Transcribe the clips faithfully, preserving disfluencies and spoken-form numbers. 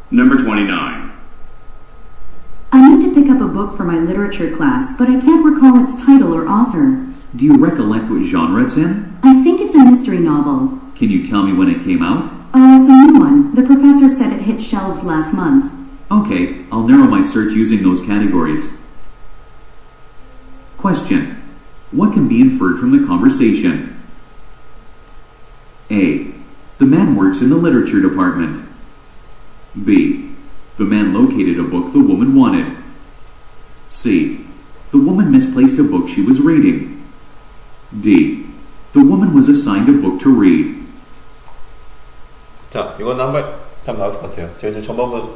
Number twenty-nine. I need to pick up a book for my literature class, but I can't recall its title or author. Do you recollect what genre it's in? I think it's a mystery novel. Can you tell me when it came out? Oh, it's a new one. The professor said it hit shelves last month. Okay, I'll narrow my search using those categories. Question. What can be inferred from the conversation? A. The man works in the literature department. B. The man located a book the woman wanted. C. The woman misplaced a book she was reading. D. The woman was assigned a book to read. 자, 이건 한 번 답 나올 것 같아요. 제가 지금 전반부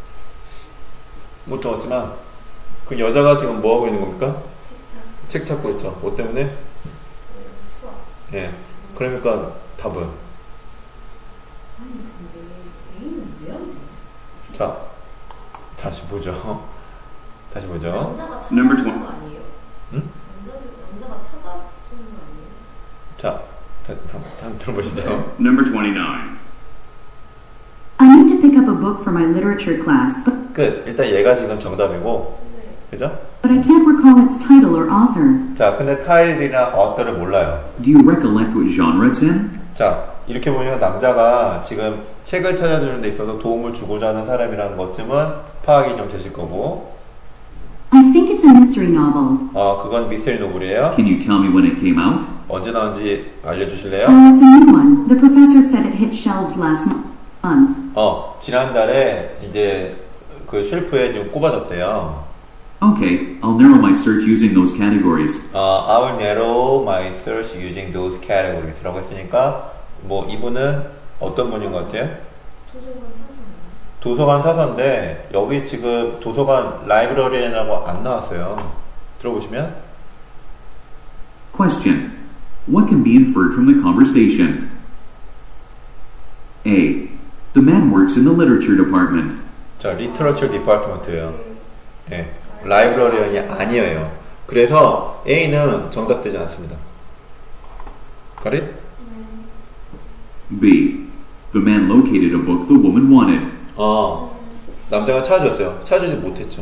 못 적었지만 그 여자가 지금 뭐 하고 있는 겁니까? 책 찾고 있죠. 뭐 때문에? 수학. 예. 그러니까 답은? 아니 근데 A는 왜 안 돼? 자, 다시 보죠. 다시 보죠. 남자가 Number 찾아주는 twenty. 거 아니에요? 응? 남자, 남자가 찾아주는 거 아니에요? 자, 다, 다, 다음 들어보시죠. Number twenty-nine. I need to pick up a book for my literature class, but, 끝. 일단 얘가 지금 정답이고, 네. 그죠? but I can't recall its title or author. 자, 근데 타일이나 어터를 몰라요. Do you recollect what genre it's in? 자, 이렇게 보면 남자가 지금 책을 찾아주는 데 있어서 도움을 주고자 하는 사람이라는 것쯤은 파악이 좀 되실 거고, I think it's a mystery novel. 어, 그건 미스터리 노블이에요. Can you tell me when it came out? 언제 나온지 알려주실래요? Oh, it's a new one. The professor said it hit shelves last mo- month. 어, 지난달에 이제 그 쉘프에 지금 꼽아졌대요. Okay, I'll narrow my search using those categories. 어, I will narrow my search using those categories라고 했으니까 뭐 이분은 어떤 분인 것 같아요? 도서관 사서. 도서관 사서인데 여기 지금 도서관 라이브러리라고 안 나왔어요. 들어보시면 Question. What can be inferred from the conversation? A. The man works in the literature department. 자, 리터러처 디파트먼트예요. 예, 라이브러리언이 아니에요. 그래서 A는 정답되지 않습니다. Got it? B. The man located a book the woman wanted. 어, 남자가 찾아줬어요. 찾아주지 못했죠.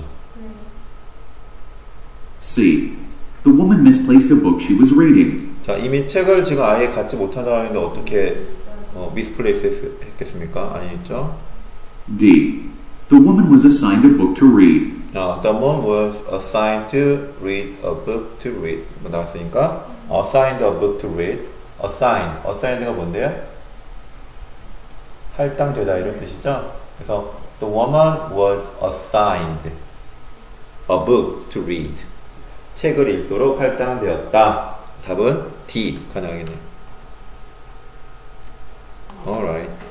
C. The woman misplaced a book she was reading. 자, 이미 책을 지금 아예 갖지 못한 상황인데 어떻게 어, 미스플레이스 했겠습니까? 아니겠죠? D. The woman was assigned a book to read. 어, the woman was assigned to read a book to read. 뭐 나왔으니까 assigned a book to read. assign, assigned가 뭔데요? 할당되다 이런 뜻이죠? 그래서 the woman was assigned a book to read. 책을 읽도록 할당되었다. 답은 D 가능하겠네요. Alright.